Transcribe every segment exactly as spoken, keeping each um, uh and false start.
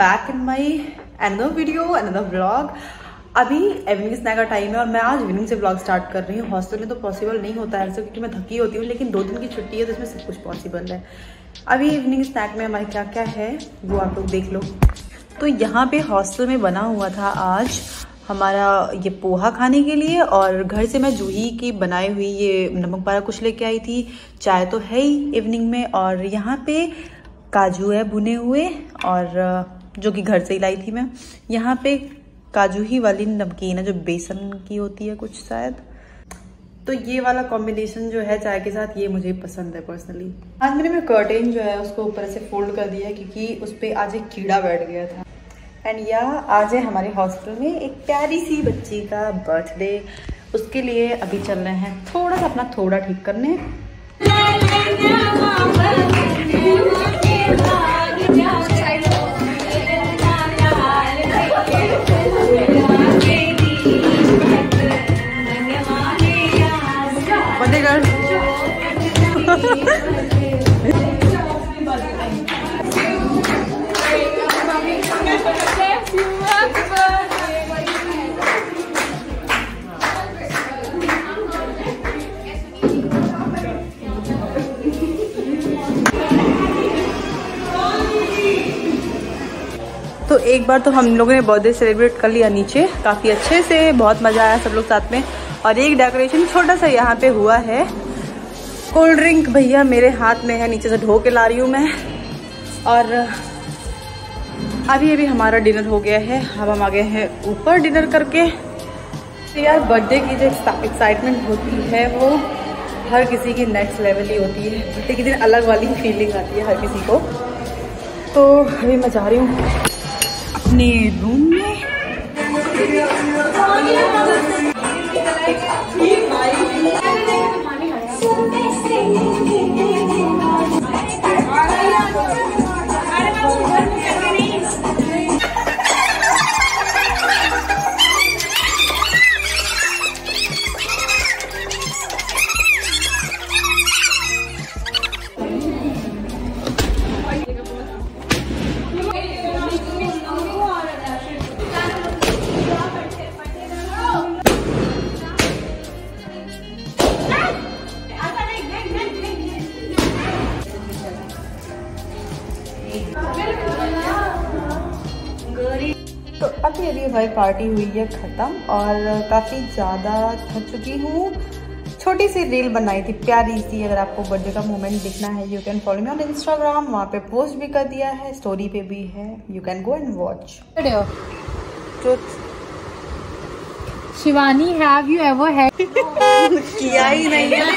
Back in my another video, another vlog. अभी evening snack का time है और मैं आज इवनिंग से व्लॉग स्टार्ट कर रही हूँ। हॉस्टल में तो पॉसिबल नहीं होता है ऐसा, क्योंकि मैं थकी होती हूँ, लेकिन दो दिन की छुट्टी है तो इसमें सब कुछ पॉसिबल है। अभी इवनिंग स्नैक में हमारे क्या क्या है वो आप लोग देख लो। तो यहाँ पे हॉस्टल में बना हुआ था आज हमारा ये पोहा खाने के लिए, और घर से मैं जूही की बनाई हुई ये नमक पारा कुछ लेके आई थी। चाय तो है ही इवनिंग में, और यहाँ पे काजू है भुने हुए, और जो कि घर से ही लाई थी मैं। यहाँ पे काजू ही वाली नमकीन है जो बेसन की होती है कुछ शायद। तो ये वाला कॉम्बिनेशन जो है चाय के साथ, ये मुझे पसंद है पर्सनली। आज मैंने मैं कर्टेन जो है उसको ऊपर से फोल्ड कर दिया क्योंकि उस पर आज एक कीड़ा बैठ गया था। एंड या आज है हमारे हॉस्टल में एक प्यारी सी बच्ची का बर्थडे, उसके लिए अभी चल रहे हैं थोड़ा सा अपना थोड़ा ठीक करने। तो एक बार तो हम लोगों ने बर्थडे सेलिब्रेट कर लिया नीचे काफ़ी अच्छे से, बहुत मज़ा आया सब लोग साथ में। और एक डेकोरेशन छोटा सा यहाँ पे हुआ है। कोल्ड ड्रिंक भैया मेरे हाथ में है, नीचे से ढो के ला रही हूँ मैं। और अभी अभी हमारा डिनर हो गया है, अब हम आ गए हैं ऊपर डिनर करके। तो यार बर्थडे की जो एक्साइटमेंट होती है वो हर किसी की नेक्स्ट लेवल ही होती है। बर्थडे के दिन अलग वाली फीलिंग आती है हर किसी को। तो अभी मैं जा रही हूँ अपने रूम में। तो अभी अभी हमारी पार्टी हुई है ख़त्म और काफ़ी ज़्यादा थक चुकी हूँ। छोटी सी रील बनाई थी प्यारी सी, अगर आपको बर्थडे का मोमेंट दिखना है you can follow me on Instagram, वहाँ पे पोस्ट भी कर दिया है, स्टोरी पे भी है, you can go and watch. Shivani, have you ever had? किया ही नहीं है।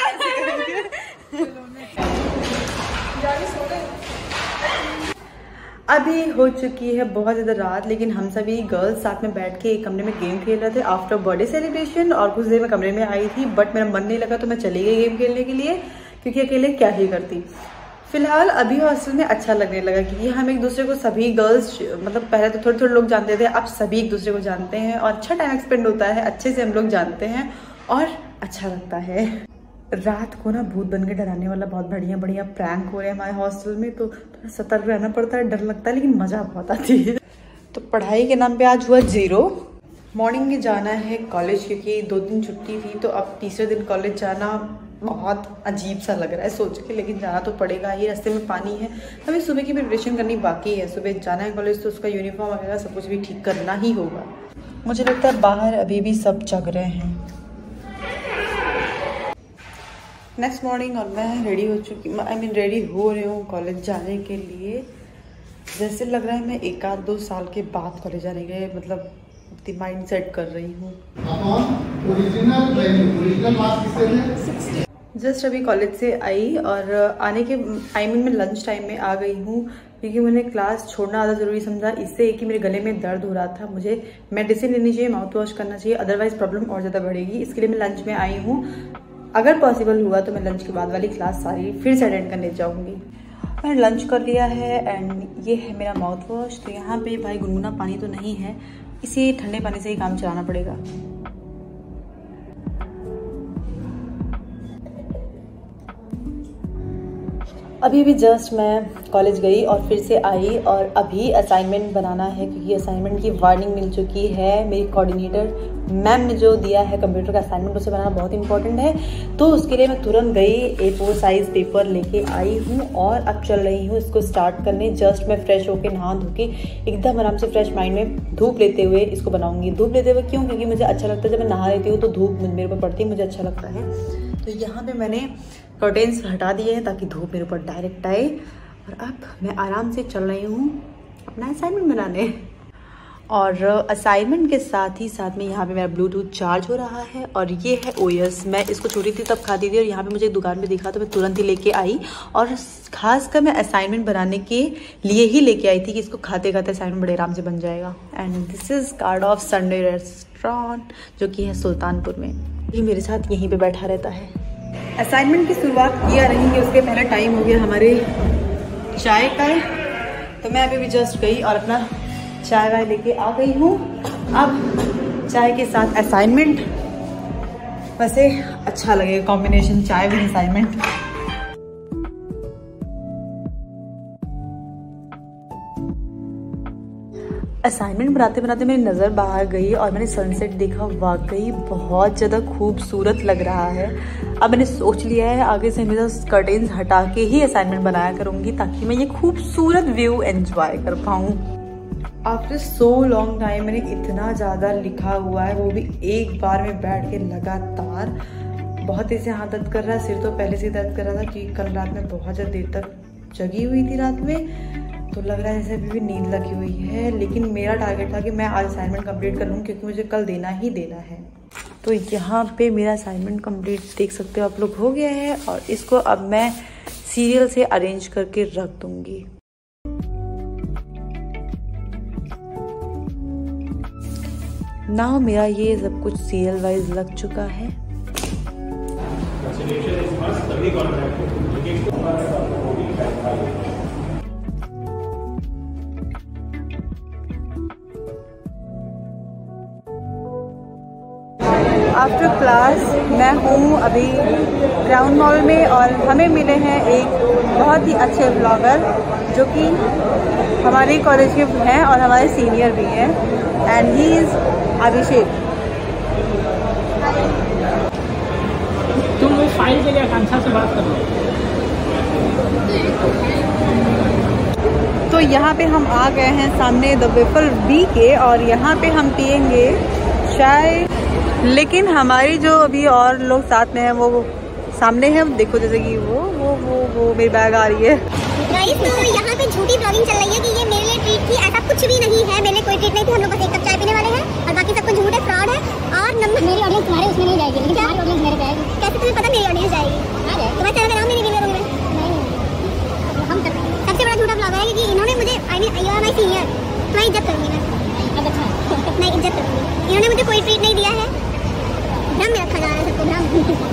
अभी हो चुकी है बहुत ज़्यादा रात, लेकिन हम सभी गर्ल्स साथ में बैठ के एक कमरे में गेम खेल रहे थे आफ्टर बर्थडे सेलिब्रेशन। और कुछ देर में कमरे में आई थी बट मेरा मन नहीं लगा तो मैं चली गई गेम खेलने के लिए, क्योंकि अकेले क्या ही करती। फिलहाल अभी हॉस्टल में अच्छा लगने लगा क्योंकि हम एक दूसरे को सभी गर्ल्स, मतलब पहले तो थोड़े थोड़े लोग जानते थे, अब सभी एक दूसरे को जानते हैं और अच्छा टाइम एक्सपेंड होता है, अच्छे से हम लोग जानते हैं और अच्छा लगता है। रात को ना भूत बन के डराने वाला बहुत बढ़िया बढ़िया प्रैंक हो रहे हैं हमारे हॉस्टल में, तो थोड़ा सतर्क रहना पड़ता है, डर लगता है, लेकिन मज़ा बहुत आती है। तो पढ़ाई के नाम पे आज हुआ जीरो। मॉर्निंग में जाना है कॉलेज क्योंकि दो दिन छुट्टी थी, तो अब तीसरे दिन कॉलेज जाना बहुत अजीब सा लग रहा है सोच के, लेकिन जाना तो पड़ेगा ही। रास्ते में पानी है, अभी सुबह की प्रिपरेशन करनी बाकी है। सुबह जाना है कॉलेज तो उसका यूनिफॉर्म वगैरह सब कुछ भी ठीक करना ही होगा। मुझे लगता है बाहर अभी भी सब जग रहे हैं। नेक्स्ट मॉर्निंग और मैं रेडी हो चुकी, आई मीन रेडी हो रही हूँ कॉलेज जाने के लिए। जैसे लग रहा है मैं एक आध दो साल के बाद कॉलेज जाने के लिए मतलब माइंड सेट कर रही हूँ। जस्ट अभी कॉलेज से आई और आने के आई मीन मैं लंच टाइम में आ गई हूँ, क्योंकि मैंने क्लास छोड़ना ज़्यादा ज़रूरी समझा। इससे कि मेरे गले में दर्द हो रहा था, मुझे मेडिसिन लेनी चाहिए, माउथ वॉश करना चाहिए, अदरवाइज प्रॉब्लम और ज़्यादा बढ़ेगी। इसके लिए मैं लंच में आई हूँ। अगर पॉसिबल हुआ तो मैं लंच के बाद वाली क्लास सारी फिर से अटेंड करने जाऊँगी। मैंने लंच कर लिया है एंड ये है मेरा माउथ वॉश। तो यहाँ पे भाई गुनगुना पानी तो नहीं है, इसी ठंडे पानी से ही काम चलाना पड़ेगा। अभी भी जस्ट मैं कॉलेज गई और फिर से आई और अभी असाइनमेंट बनाना है, क्योंकि असाइनमेंट की वार्निंग मिल चुकी है। मेरी कोऑर्डिनेटर मैम ने जो दिया है कंप्यूटर का असाइनमेंट, उसे बनाना बहुत इंपॉर्टेंट है। तो उसके लिए मैं तुरंत गई, ए फोर साइज़ पेपर लेके आई हूँ और अब चल रही हूँ इसको स्टार्ट करने। जस्ट मैं फ्रेश होकर नहा धो के एकदम आराम से फ्रेश माइंड में धूप लेते हुए इसको बनाऊँगी। धूप लेते हुए क्यों? क्योंकि मुझे अच्छा लगता है जब मैं नहा लेती हूँ तो धूप मेरे ऊपर पड़ती है, मुझे अच्छा लगता है। तो यहाँ पर मैंने कर्टेन्स हटा दिए हैं ताकि धूप मेरे ऊपर डायरेक्ट आए। और अब मैं आराम से चल रही हूँ अपना असाइनमेंट बनाने। और असाइनमेंट के साथ ही साथ में यहाँ पे मेरा ब्लूटूथ चार्ज हो रहा है और ये है ओएस। मैं इसको छोटी थी तब खाती थी और यहाँ पे मुझे दुकान पे दिखा तो मैं तुरंत ही लेके आई। और खासकर मैं असाइनमेंट बनाने के लिए ही लेके आई थी कि इसको खाते खाते असाइनमेंट बड़े आराम से बन जाएगा। And this is card of Sunday restaurant, जो कि है सुल्तानपुर में। ये मेरे साथ यहीं पर बैठा रहता है। असाइनमेंट की शुरुआत किया नहीं है, उसके पहले टाइम हो गया हमारे चाय का। तो मैं अभी भी जस्ट गई और अपना चाय वाय लेके आ गई हूँ। अब चाय के साथ असाइनमेंट, वैसे अच्छा लगेगा कॉम्बिनेशन चाय विद असाइनमेंट। असाइनमेंट बनाते बनाते मेरी नज़र बाहर गई और मैंने सनसेट देखा। वाकई बहुत ज़्यादा खूबसूरत लग रहा है। अब मैंने सोच लिया है आगे से मेरा कर्टेन्स हटा के ही असाइनमेंट बनाया करूँगी ताकि मैं ये खूबसूरत व्यू एंजॉय कर पाऊँ। आफ्टर सो लॉन्ग टाइम मैंने इतना ज़्यादा लिखा हुआ है, वो भी एक बार में बैठ के लगातार। बहुत ऐसे हाथ दर्द कर रहा है, सिर तो पहले से दर्द कर रहा था कि कल रात में बहुत ज़्यादा देर तक जगी हुई थी रात में। तो लग रहा है जैसे अभी भी नींद लगी हुई है, लेकिन मेरा टारगेट था कि मैं आज असाइनमेंट कंप्लीट कर लूँ क्योंकि मुझे कल देना ही देना है। तो यहाँ पे मेरा असाइनमेंट कंप्लीट देख सकते हो आप लोग हो गया है और इसको अब मैं सीरियल से अरेंज करके रख दूँगी। नाउ मेरा ये सब कुछ सीरियल वाइज लग चुका है। आफ्टर क्लास मैं हूँ अभी क्राउन मॉल में और हमें मिले हैं एक बहुत ही अच्छे ब्लॉगर जो कि हमारे कॉलेज के हैं और हमारे सीनियर भी हैं। And he is Abhishek. तुम वो फाइल के लिए आकांक्षा से बात कर लो। तो यहाँ पे हम आ गए हैं सामने द वेफल बी के और यहाँ पे हम पियेंगे चाय। लेकिन हमारी जो अभी और लोग साथ में हैं वो सामने हैं, देखो जैसे कि वो वो वो वो मेरी बैग आ रही है। गाइस तो यहाँ पे झूठी ब्लॉगिंग चल रही है कि ये मेरे लिए ट्रीट थी। ऐसा कुछ भी नहीं है, मेरे लिए कोई ट्रीट नहीं थी। हम लोग बस एक कप चाय पीने वाले हैं और बाकी सब कुछ झूठ है, फ्रॉड है। और नंबर मेरी ऑडियंस तुम्हारे उसमें नहीं जाएगी, लेकिन तुम्हारी ऑडियंस मेरे पे आएगी। कैसे तुम्हें पता मेरी ऑडियंस जाएगी? तुम्हारे चैनल का नाम नहीं निकलेगा रूम में। नहीं हम सबसे बड़ा झूठा ब्लॉगर है क्योंकि इन्होंने मुझे I mean you are my senior, तुम्हारी इज्जत करूँगी मैं। अब अच्छा मैं इज्जत करूँगी। इन्होंने मुझे कोई ट्रीट नहीं दिया है, भ्रम में रखा जा रहा है सबको, भ्रम।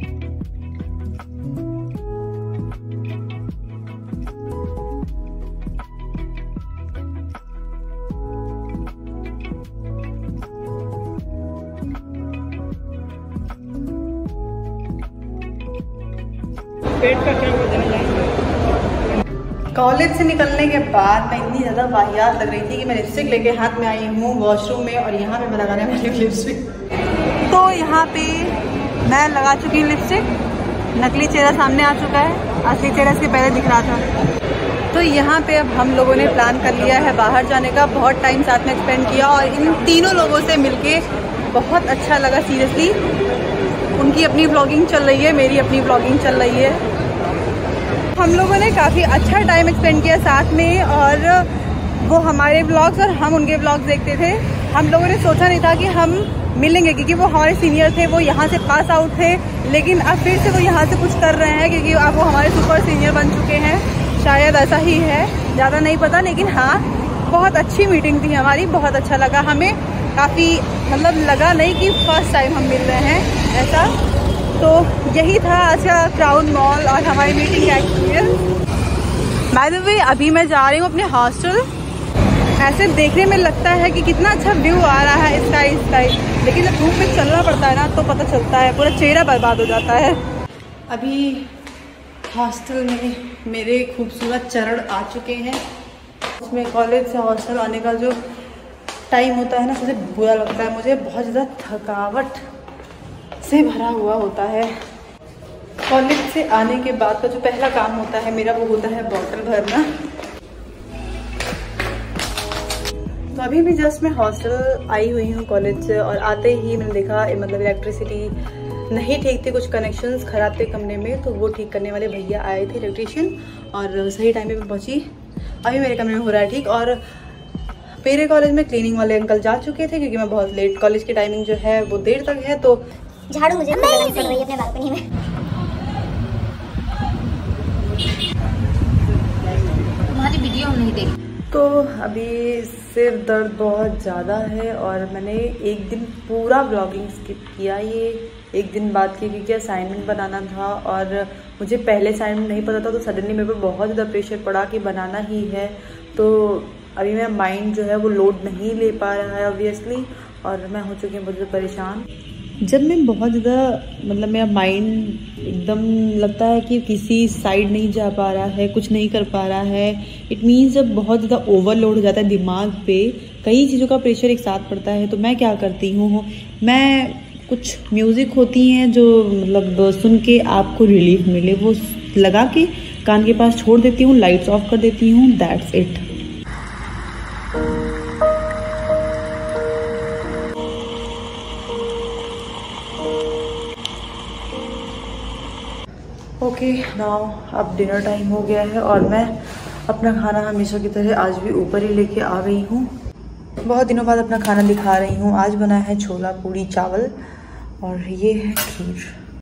पेट का क्या वजन है? कॉलेज से निकलने के बाद मैं इतनी ज़्यादा वाहियात लग रही थी कि मैं लिपस्टिक लेके हाथ में आई हूँ वॉशरूम में और यहाँ पे मैं लगाने वाली हूँ लिपस्टिक। तो यहाँ पे मैं लगा चुकी हूँ लिपस्टिक। नकली चेहरा सामने आ चुका है, असली चेहरा इसके पहले दिख रहा था। तो यहाँ पे अब हम लोगों ने प्लान कर लिया है बाहर जाने का। बहुत टाइम साथ में स्पेंड किया और इन तीनों लोगों से मिलके बहुत अच्छा लगा। सीरियसली उनकी अपनी व्लॉगिंग चल रही है, मेरी अपनी व्लॉगिंग चल रही है। हम लोगों ने काफ़ी अच्छा टाइम स्पेंड किया साथ में और वो हमारे व्लॉग्स और हम उनके व्लॉग्स देखते थे। हम लोगों ने सोचा नहीं था कि हम मिलेंगे क्योंकि वो हमारे सीनियर थे, वो यहाँ से पास आउट थे, लेकिन अब फिर से वो यहाँ से कुछ कर रहे हैं क्योंकि अब वो हमारे सुपर सीनियर बन चुके हैं। शायद ऐसा ही है, ज़्यादा नहीं पता, लेकिन हाँ बहुत अच्छी मीटिंग थी हमारी। बहुत अच्छा लगा हमें, काफ़ी मतलब लगा नहीं कि फर्स्ट टाइम हम मिल रहे हैं ऐसा। तो यही था आज का क्राउन मॉल और हमारी मीटिंग का एक्सपीरियंस। बाय द वे अभी मैं जा रही हूँ अपने हॉस्टल। ऐसे देखने में लगता है कि कितना अच्छा व्यू आ रहा है स्काई स्काई, लेकिन जब धूप में चलना पड़ता है ना तो पता चलता है, पूरा चेहरा बर्बाद हो जाता है। अभी हॉस्टल में मेरे खूबसूरत चरण आ चुके हैं। इसमें कॉलेज से हॉस्टल आने का जो टाइम होता है ना, सबसे बुरा लगता है मुझे। बहुत ज़्यादा थकावट से भरा हुआ होता है। कॉलेज से आने के बाद का जो पहला काम होता है मेरा, वो होता है बॉटल भरना। तो अभी भी जस्ट मैं हॉस्टल आई हुई हूँ कॉलेज से, और आते ही मैंने देखा मतलब इलेक्ट्रिसिटी नहीं ठीक थी, कुछ कनेक्शंस खराब थे कमरे में, तो वो ठीक करने वाले भैया आए थे इलेक्ट्रिशियन, और सही टाइम पे मैं पहुँची। अभी मेरे कमरे में हो रहा है ठीक। और मेरे कॉलेज में क्लीनिंग वाले अंकल जा चुके थे, क्योंकि मैं बहुत लेट, कॉलेज की टाइमिंग जो है वो देर तक है, तो झाड़ू मुझे लगानी पड़ रही है अपने बालकनी में। तुम्हारी वीडियो हम नहीं देख। तो अभी सिर दर्द बहुत ज़्यादा है, और मैंने एक दिन पूरा व्लॉगिंग स्किप किया। ये एक दिन बाद की, क्योंकि असाइनमेंट बनाना था, और मुझे पहले असाइनमेंट नहीं पता था, तो सडनली मेरे पर बहुत ज़्यादा प्रेशर पड़ा कि बनाना ही है। तो अभी मेरा माइंड जो है वो लोड नहीं ले पा रहा है ऑब्वियसली, और मैं हो चुकी हूँ बहुत ज़्यादा परेशान। जब मैं बहुत ज़्यादा मतलब मेरा माइंड एकदम लगता है कि किसी साइड नहीं जा पा रहा है, कुछ नहीं कर पा रहा है, इट मीन्स जब बहुत ज़्यादा ओवरलोड हो जाता है दिमाग पे, कई चीज़ों का प्रेशर एक साथ पड़ता है, तो मैं क्या करती हूँ, मैं कुछ म्यूज़िक होती हैं जो मतलब सुन के आपको रिलीफ मिले, वो लगा के कान के पास छोड़ देती हूँ, लाइट्स ऑफ कर देती हूँ, दैट्स इट। ओके नाउ अब डिनर टाइम हो गया है, और मैं अपना खाना हमेशा की तरह आज भी ऊपर ही लेके आ गई हूँ। बहुत दिनों बाद अपना खाना दिखा रही हूँ। आज बना है छोला पूड़ी चावल, और ये है खीर।